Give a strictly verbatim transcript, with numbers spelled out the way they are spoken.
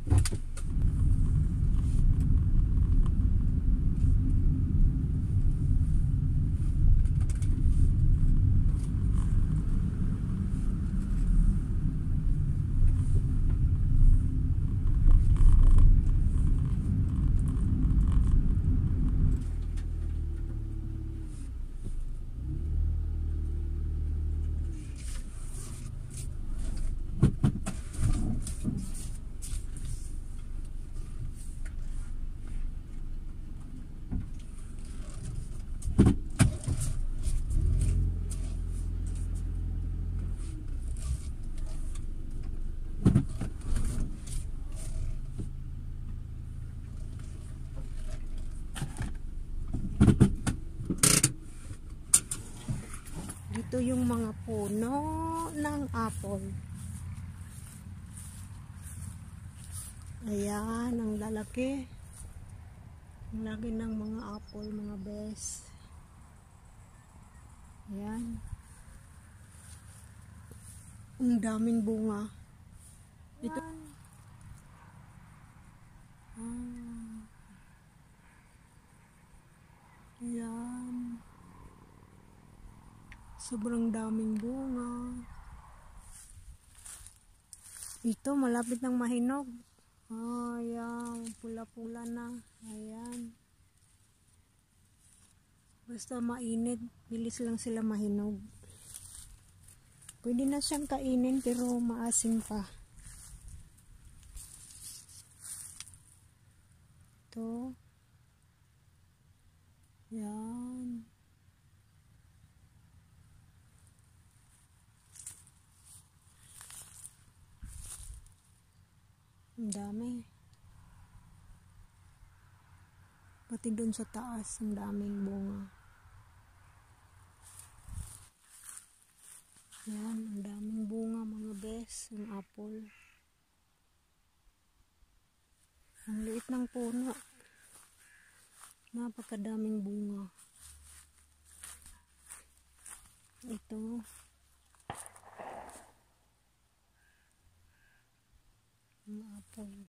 Ito yung mga puno ng apple. Ayan, ang lalaki. Ang laki ng mga apple, mga bes. Ayan. Ang daming bunga. Ito. Ah. Ayan. Sobrang daming bunga. Ito, malapit ng mahinog. Ah, ayan. Pula-pula na. Ayan. Basta mainit, bilis lang sila mahinog. Pwede na siyang kainin pero maasim pa. Ito. Ayan. Ang dami. Pati doon sa taas, ang daming bunga. Yan, ang daming bunga mga bes, ang apple. Ang liit ng puno. Napakadaming bunga. Ito. Ang apple.